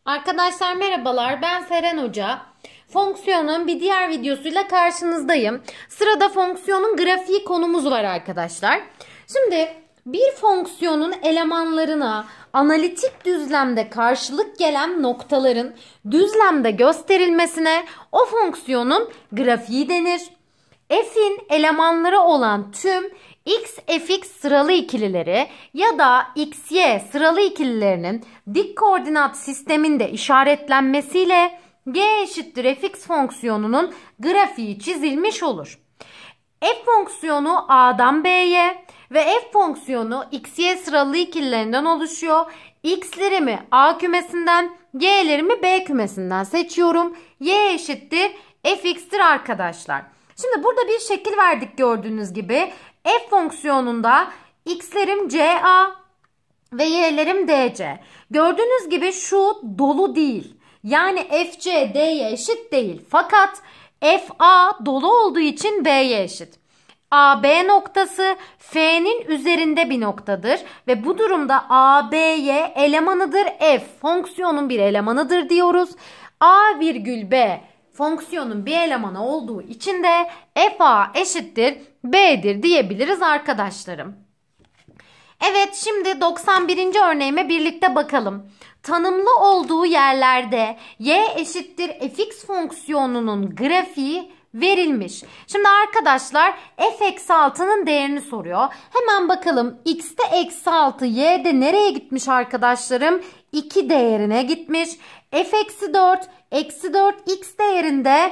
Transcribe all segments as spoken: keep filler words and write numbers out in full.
Arkadaşlar merhabalar, ben Seren Hoca. Fonksiyonun bir diğer videosuyla karşınızdayım. Sırada fonksiyonun grafiği konumuz var arkadaşlar. Şimdi bir fonksiyonun elemanlarına analitik düzlemde karşılık gelen noktaların düzlemde gösterilmesine o fonksiyonun grafiği denir. F'in elemanları olan tüm x, fx sıralı ikilileri ya da xy sıralı ikililerinin dik koordinat sisteminde işaretlenmesiyle g eşittir fx fonksiyonunun grafiği çizilmiş olur. F fonksiyonu A'dan B'ye ve f fonksiyonu xy sıralı ikililerinden oluşuyor. X'lerimi A kümesinden, y'lerimi B kümesinden seçiyorum. Y eşittir fx'tir arkadaşlar. Şimdi burada bir şekil verdik gördüğünüz gibi. F fonksiyonunda x'lerim ca ve y'lerim dc. Gördüğünüz gibi şu dolu değil. Yani fc d'ye eşit değil. Fakat fa dolu olduğu için b'ye eşit. A B noktası F'nin üzerinde bir noktadır ve bu durumda A B'ye elemanıdır F. Fonksiyonun bir elemanıdır diyoruz. A virgül B fonksiyonun bir elemanı olduğu için de fa eşittir b'dir diyebiliriz arkadaşlarım. Evet, şimdi doksan birinci örneğime birlikte bakalım. Tanımlı olduğu yerlerde y eşittir fx fonksiyonunun grafiği verilmiş. Şimdi arkadaşlar f eksi altının değerini soruyor. Hemen bakalım, x'te eksi altı, y'de nereye gitmiş arkadaşlarım? iki değerine gitmiş. F eksi dört, eksi dört x değerinde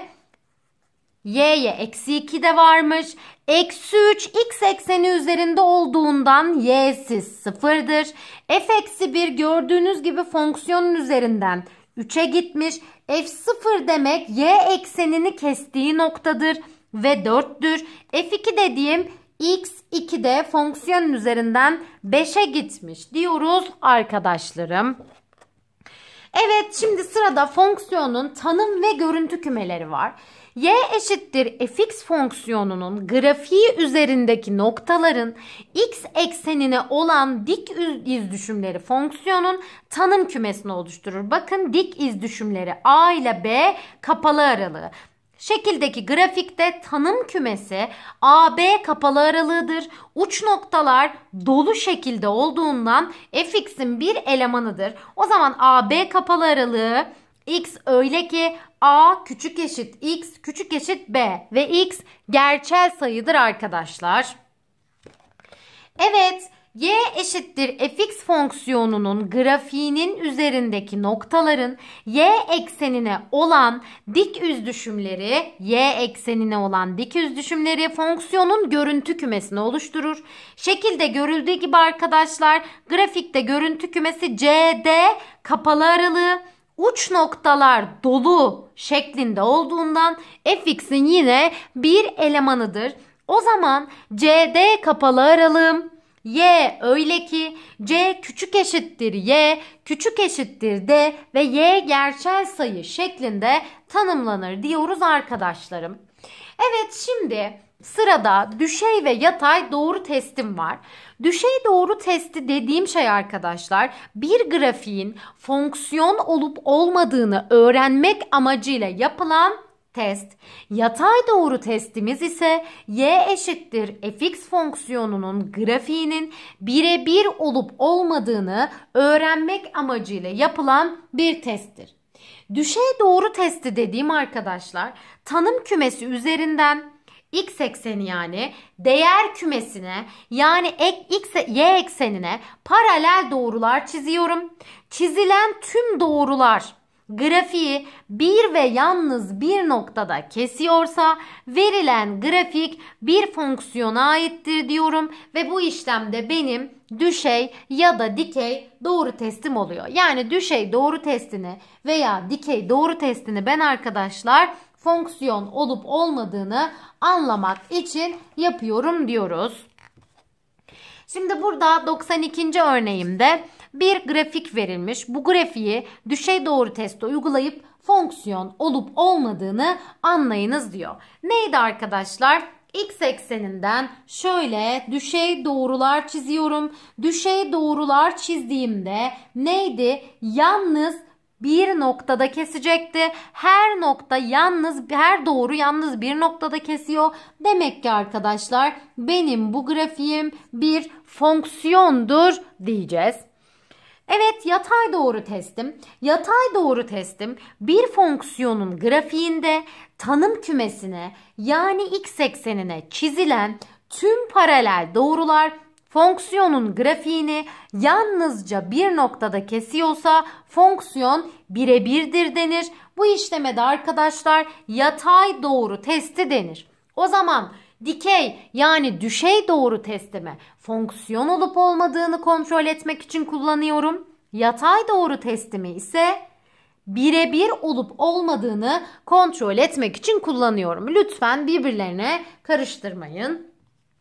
y'ye eksi iki de varmış. Eksi üç x ekseni üzerinde olduğundan y'siz sıfırdır. F eksi bir gördüğünüz gibi fonksiyonun üzerinden üçe gitmiş. F sıfır demek y eksenini kestiği noktadır ve dörttür. F iki dediğim x iki de fonksiyonun üzerinden beşe gitmiş diyoruz arkadaşlarım. Evet, şimdi sırada fonksiyonun tanım ve görüntü kümeleri var. Y eşittir fx fonksiyonunun grafiği üzerindeki noktaların x eksenine olan dik iz düşümleri fonksiyonun tanım kümesini oluşturur. Bakın, dik iz düşümleri A ile B kapalı aralığı. Şekildeki grafikte tanım kümesi A B kapalı aralığıdır. Uç noktalar dolu şekilde olduğundan fx'in bir elemanıdır. O zaman A B kapalı aralığı x öyle ki A küçük eşit x küçük eşit b ve x gerçel sayıdır arkadaşlar. Evet, y eşittir fx fonksiyonunun grafiğinin üzerindeki noktaların y eksenine olan dik yüzdüşümleri, y eksenine olan dik yüzdüşümleri fonksiyonun görüntü kümesini oluşturur. Şekilde görüldüğü gibi arkadaşlar, grafikte görüntü kümesi C D kapalı aralığı, uç noktalar dolu şeklinde olduğundan fx'in yine bir elemanıdır. O zaman C D kapalı aralığım y öyle ki c küçük eşittir y küçük eşittir d ve y gerçel sayı şeklinde tanımlanır diyoruz arkadaşlarım. Evet, şimdi sırada düşey ve yatay doğru testim var. Düşey doğru testi dediğim şey arkadaşlar, bir grafiğin fonksiyon olup olmadığını öğrenmek amacıyla yapılan test. Yatay doğru testimiz ise y eşittir fx fonksiyonunun grafiğinin birebir olup olmadığını öğrenmek amacıyla yapılan bir testtir. Düşey doğru testi dediğim arkadaşlar, tanım kümesi üzerinden x ekseni yani değer kümesine yani x, y eksenine paralel doğrular çiziyorum. Çizilen tüm doğrular grafiği bir ve yalnız bir noktada kesiyorsa verilen grafik bir fonksiyona aittir diyorum ve bu işlemde benim düşey ya da dikey doğru testim oluyor. Yani düşey doğru testini veya dikey doğru testini ben arkadaşlar fonksiyon olup olmadığını anlamak için yapıyorum diyoruz. Şimdi burada doksan ikinci örneğimde bir grafik verilmiş. Bu grafiği düşey doğru testi uygulayıp fonksiyon olup olmadığını anlayınız diyor. Neydi arkadaşlar? X ekseninden şöyle düşey doğrular çiziyorum. Düşey doğrular çizdiğimde neydi? Yalnız bir noktada kesecekti. Her nokta yalnız, her doğru yalnız bir noktada kesiyor. Demek ki arkadaşlar benim bu grafiğim bir fonksiyondur diyeceğiz. Evet, yatay doğru testim. Yatay doğru testim bir fonksiyonun grafiğinde tanım kümesine yani x eksenine çizilen tüm paralel doğrular fonksiyonun grafiğini yalnızca bir noktada kesiyorsa fonksiyon birebirdir denir. Bu işleme de arkadaşlar yatay doğru testi denir. O zaman dikey yani düşey doğru testimi fonksiyon olup olmadığını kontrol etmek için kullanıyorum. Yatay doğru testimi ise birebir olup olmadığını kontrol etmek için kullanıyorum. Lütfen birbirlerine karıştırmayın.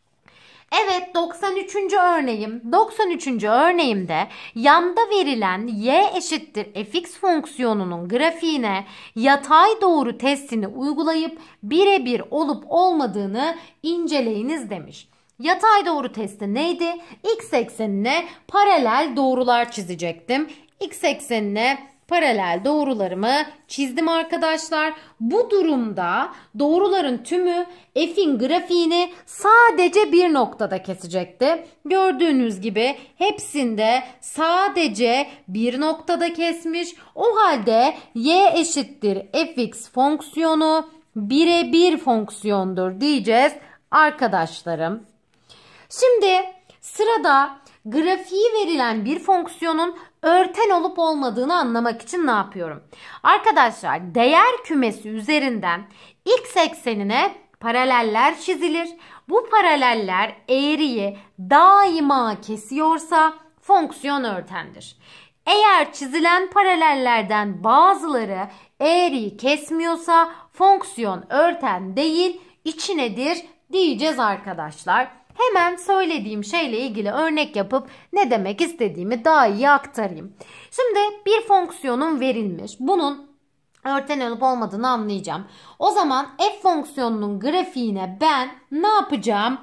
Evet, doksan üçüncü örneğim. doksan üçüncü örneğimde yanda verilen y eşittir fx fonksiyonunun grafiğine yatay doğru testini uygulayıp birebir olup olmadığını inceleyiniz demiş. Yatay doğru testi neydi? X eksenine paralel doğrular çizecektim. X eksenine paralel doğrularımı çizdim arkadaşlar. Bu durumda doğruların tümü f'in grafiğini sadece bir noktada kesecekti. Gördüğünüz gibi hepsinde sadece bir noktada kesmiş. O halde y eşittir fx fonksiyonu birebir fonksiyondur diyeceğiz arkadaşlarım. Şimdi sırada grafiği verilen bir fonksiyonun örten olup olmadığını anlamak için ne yapıyorum? Arkadaşlar değer kümesi üzerinden x eksenine paraleller çizilir. Bu paraleller eğriyi daima kesiyorsa fonksiyon örtendir. Eğer çizilen paralellerden bazıları eğriyi kesmiyorsa fonksiyon örten değil, içinedir diyeceğiz arkadaşlar. Hemen söylediğim şeyle ilgili örnek yapıp ne demek istediğimi daha iyi aktarayım. Şimdi bir fonksiyonun verilmiş. Bunun örten olup olmadığını anlayacağım. O zaman f fonksiyonunun grafiğine ben ne yapacağım?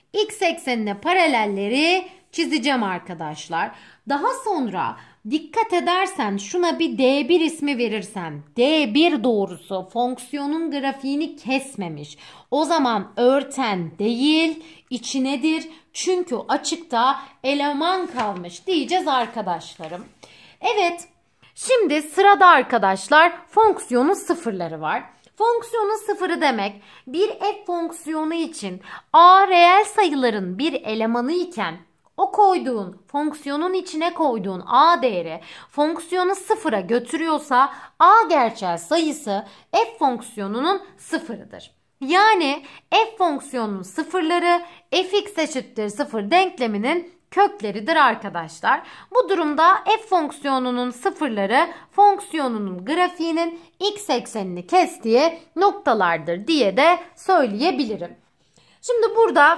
X eksenine paralelleri çizeceğim arkadaşlar. Daha sonra dikkat edersen şuna bir D bir ismi verirsen D bir doğrusu fonksiyonun grafiğini kesmemiş. O zaman örten değil, içinedir. Çünkü açıkta eleman kalmış diyeceğiz arkadaşlarım. Evet, şimdi sırada arkadaşlar fonksiyonun sıfırları var. Fonksiyonun sıfırı demek bir f fonksiyonu için a reel sayıların bir elemanı iken o koyduğun fonksiyonun içine koyduğun a değeri fonksiyonu sıfıra götürüyorsa a gerçel sayısı f fonksiyonunun sıfırıdır. Yani f fonksiyonunun sıfırları fx eşittir sıfır denkleminin kökleridir arkadaşlar. Bu durumda f fonksiyonunun sıfırları fonksiyonunun grafiğinin x eksenini kestiği noktalardır diye de söyleyebilirim. Şimdi burada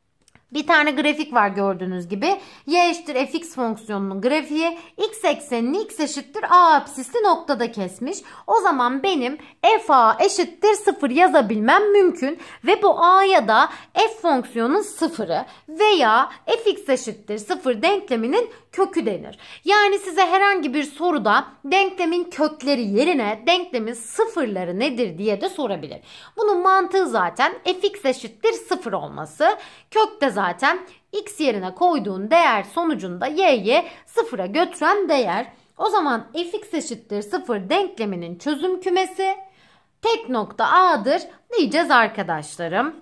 bir tane grafik var gördüğünüz gibi. Y eşittir fx fonksiyonunun grafiği x eksenini x eşittir a apsisli noktada kesmiş. O zaman benim fa eşittir sıfır yazabilmem mümkün. Ve bu a'ya da f fonksiyonun sıfırı veya fx eşittir sıfır denkleminin kökü denir. Yani size herhangi bir soruda denklemin kökleri yerine denklemin sıfırları nedir diye de sorabilir. Bunun mantığı zaten fx eşittir sıfır olması. Kök de zaten x yerine koyduğun değer sonucunda y'yi sıfıra götüren değer. O zaman fx eşittir sıfır denkleminin çözüm kümesi tek nokta a'dır diyeceğiz arkadaşlarım.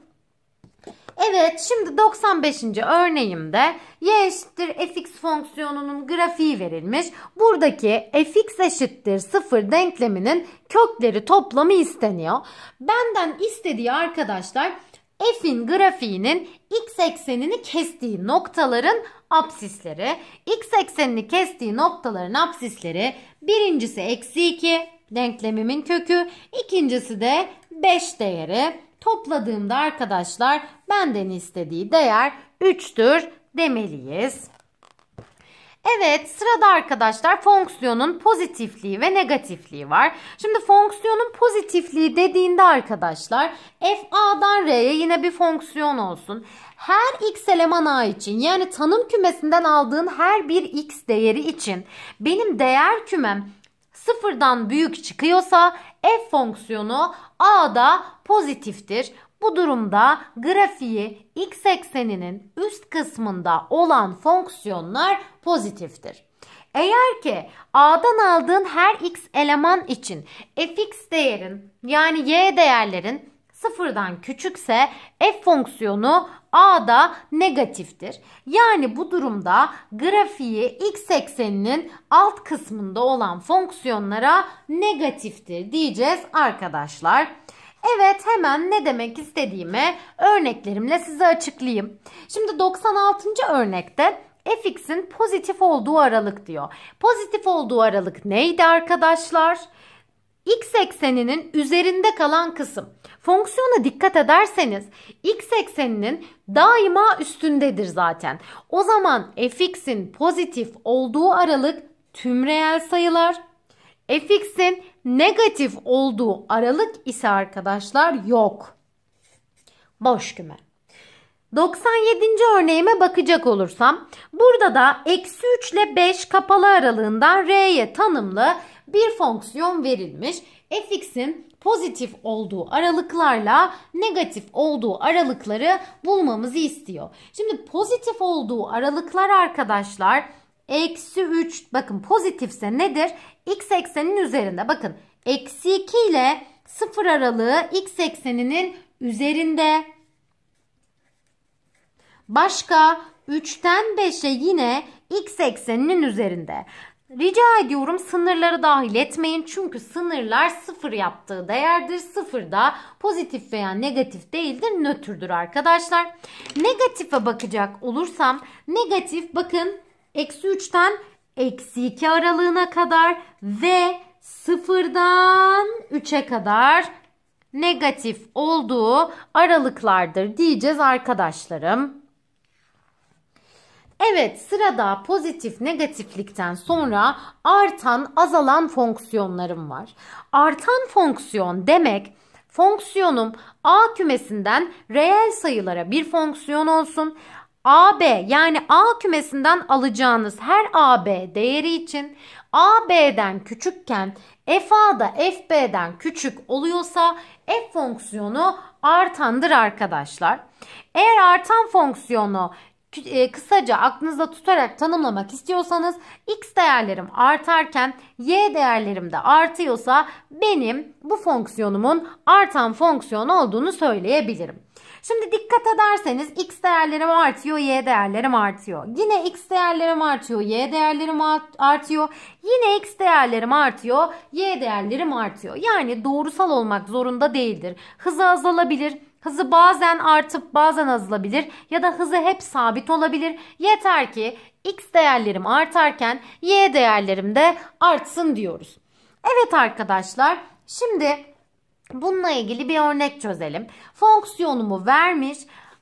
Evet, şimdi doksan beşinci örneğimde y eşittir fx fonksiyonunun grafiği verilmiş. Buradaki fx eşittir sıfır denkleminin kökleri toplamı isteniyor. Benden istediği arkadaşlar f'in grafiğinin x eksenini kestiği noktaların apsisleri. X eksenini kestiği noktaların apsisleri birincisi eksi iki denklemimin kökü, ikincisi de beş değeri. Topladığımda arkadaşlar benden istediği değer üçtür demeliyiz. Evet, sırada arkadaşlar fonksiyonun pozitifliği ve negatifliği var. Şimdi fonksiyonun pozitifliği dediğinde arkadaşlar f a'dan r'ye yine bir fonksiyon olsun. Her x eleman a için yani tanım kümesinden aldığın her bir x değeri için benim değer kümem sıfırdan büyük çıkıyorsa f fonksiyonu a'da pozitiftir. Bu durumda grafiği x ekseninin üst kısmında olan fonksiyonlar pozitiftir. Eğer ki a'dan aldığın her x eleman için fx değerin yani y değerlerin sıfırdan küçükse f fonksiyonu a'da negatiftir. Yani bu durumda grafiği x ekseninin alt kısmında olan fonksiyonlara negatiftir diyeceğiz arkadaşlar. Evet, hemen ne demek istediğimi örneklerimle size açıklayayım. Şimdi doksan altıncı örnekte fx'in pozitif olduğu aralık diyor. Pozitif olduğu aralık neydi arkadaşlar? X ekseninin üzerinde kalan kısım. Fonksiyona dikkat ederseniz x ekseninin daima üstündedir zaten. O zaman fx'in pozitif olduğu aralık tüm reel sayılar. Fx'in negatif olduğu aralık ise arkadaşlar yok. Boş küme. doksan yedinci örneğime bakacak olursam burada da eksi üç ile beş kapalı aralığından r'ye tanımlı bir fonksiyon verilmiş. Fx'in pozitif olduğu aralıklarla negatif olduğu aralıkları bulmamızı istiyor. Şimdi pozitif olduğu aralıklar arkadaşlar eksi üç, bakın pozitifse nedir? X ekseninin üzerinde. Bakın eksi iki ile sıfır aralığı x ekseninin üzerinde. Başka üçten beşe yine x ekseninin üzerinde. Rica ediyorum sınırları dahil etmeyin. Çünkü sınırlar sıfır yaptığı değerdir. Sıfır da pozitif veya negatif değildir. Nötrdür arkadaşlar. Negatife bakacak olursam negatif bakın eksi üçten eksi iki aralığına kadar ve sıfırdan üçe kadar negatif olduğu aralıklardır diyeceğiz arkadaşlarım. Evet, sırada pozitif negatiflikten sonra artan azalan fonksiyonlarım var. Artan fonksiyon demek fonksiyonum A kümesinden reel sayılara bir fonksiyon olsun. A B yani A kümesinden alacağınız her A B değeri için A B'den küçükken f A da f B'den küçük oluyorsa f fonksiyonu artandır arkadaşlar. Eğer artan fonksiyonu kısaca aklınızda tutarak tanımlamak istiyorsanız x değerlerim artarken y değerlerim de artıyorsa benim bu fonksiyonumun artan fonksiyon olduğunu söyleyebilirim. Şimdi dikkat ederseniz x değerlerim artıyor, y değerlerim artıyor. Yine x değerlerim artıyor, y değerlerim artıyor. Yine x değerlerim artıyor, y değerlerim artıyor. Yani doğrusal olmak zorunda değildir. Hızı azalabilir. Hızı bazen artıp bazen azalabilir ya da hızı hep sabit olabilir. Yeter ki x değerlerim artarken y değerlerim de artsın diyoruz. Evet arkadaşlar, şimdi bununla ilgili bir örnek çözelim. Fonksiyonumu vermiş.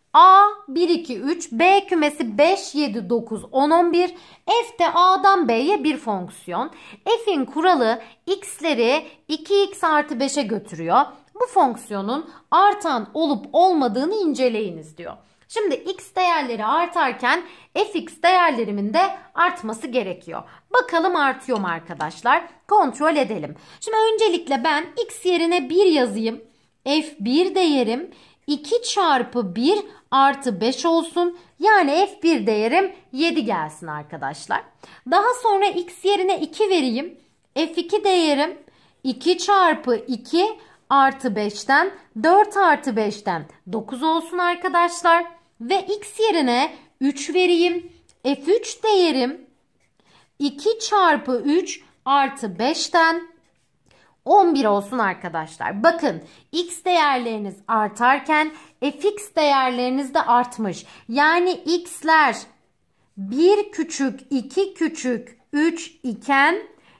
A bir, iki, üç, B kümesi beş, yedi, dokuz, on, on bir. F de A'dan B'ye bir fonksiyon. F'in kuralı x'leri iki x artı beşe götürüyor. Bu fonksiyonun artan olup olmadığını inceleyiniz diyor. Şimdi x değerleri artarken fx değerlerimin de artması gerekiyor. Bakalım artıyor mu arkadaşlar? Kontrol edelim. Şimdi öncelikle ben x yerine bir yazayım. f bir değerim iki çarpı bir artı beş olsun. Yani f bir değerim yedi gelsin arkadaşlar. Daha sonra x yerine iki vereyim. f iki değerim iki çarpı iki artı beşten dört artı beşten dokuz olsun arkadaşlar. Ve x yerine üç vereyim. f üç değerim iki çarpı üç artı beşten on bir olsun arkadaşlar. Bakın x değerleriniz artarken fx değerleriniz de artmış. Yani x'ler bir küçük, iki küçük, üç iken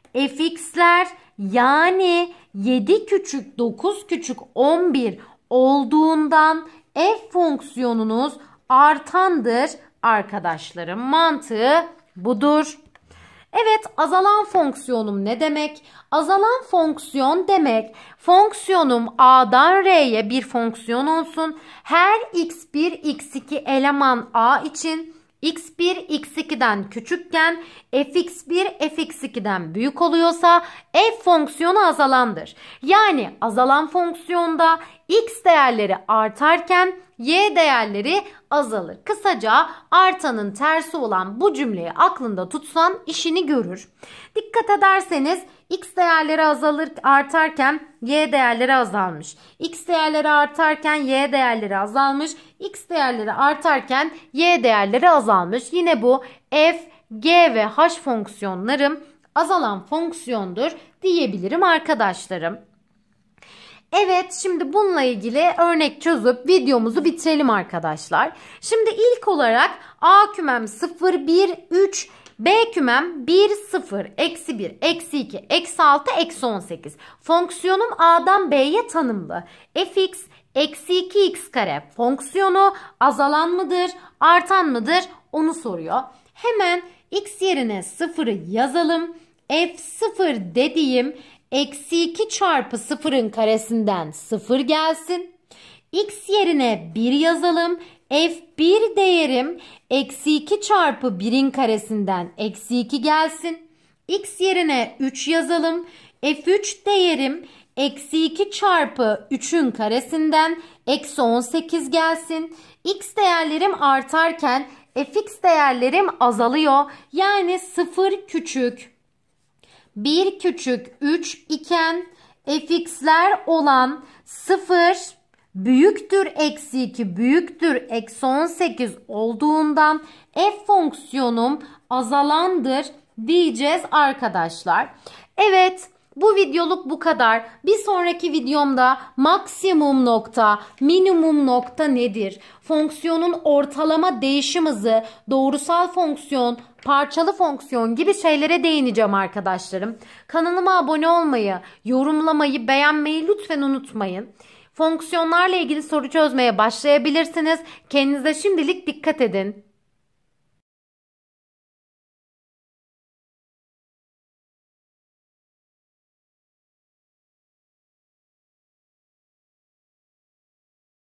fx'ler yani yedi küçük, dokuz küçük, on bir olduğundan f fonksiyonunuz artandır arkadaşlarım. Mantığı budur. Evet, azalan fonksiyonum ne demek? Azalan fonksiyon demek fonksiyonum A'dan R'ye bir fonksiyon olsun. Her x bir, x iki eleman A için x bir x iki'den küçükken f x bir f x iki'den büyük oluyorsa f fonksiyonu azalandır. Yani azalan fonksiyonda x değerleri artarken y değerleri azalır. Kısaca artanın tersi olan bu cümleyi aklında tutsan işini görür. Dikkat ederseniz x değerleri azalır artarken y değerleri azalmış. X değerleri artarken y değerleri azalmış. X değerleri artarken y değerleri azalmış. Yine bu f, g ve h fonksiyonlarım azalan fonksiyondur diyebilirim arkadaşlarım. Evet, şimdi bununla ilgili örnek çözüp videomuzu bitirelim arkadaşlar. Şimdi ilk olarak A kümem sıfır, bir, üç, B kümem bir, sıfır, eksi bir, eksi iki, eksi altı, eksi on sekiz. Fonksiyonum A'dan B'ye tanımlı. Fx eksi iki x kare fonksiyonu azalan mıdır, artan mıdır onu soruyor. Hemen x yerine sıfırı yazalım. F sıfır dediğim eksi iki çarpı sıfırın karesinden sıfır gelsin. X yerine bir yazalım. F bir değerim eksi iki çarpı birin karesinden eksi iki gelsin. X yerine üç yazalım. F üç değerim eksi iki çarpı üçün karesinden eksi on sekiz gelsin. X değerlerim artarken fx değerlerim azalıyor. Yani sıfır küçük bir küçük üç iken fx'ler olan sıfır büyüktür eksi iki büyüktür eksi on sekiz olduğundan f fonksiyonum azalandır diyeceğiz arkadaşlar. Evet, bu videoluk bu kadar. Bir sonraki videomda maksimum nokta, minimum nokta nedir? Fonksiyonun ortalama değişim hızı, doğrusal fonksiyon, parçalı fonksiyon gibi şeylere değineceğim arkadaşlarım. Kanalıma abone olmayı, yorumlamayı, beğenmeyi lütfen unutmayın. Fonksiyonlarla ilgili soru çözmeye başlayabilirsiniz. Kendinize şimdilik dikkat edin.